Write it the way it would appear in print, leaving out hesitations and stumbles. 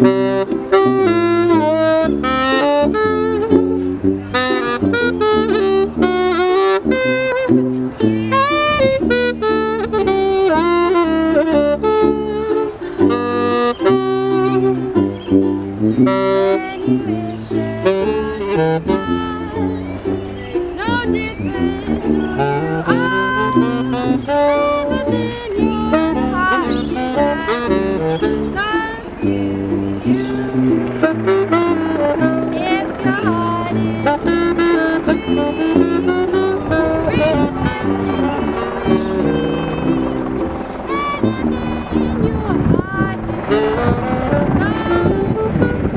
It's no different to you. Within your heart desire come to you. If your heart is request is to extreme. Anything your heart desires come to you.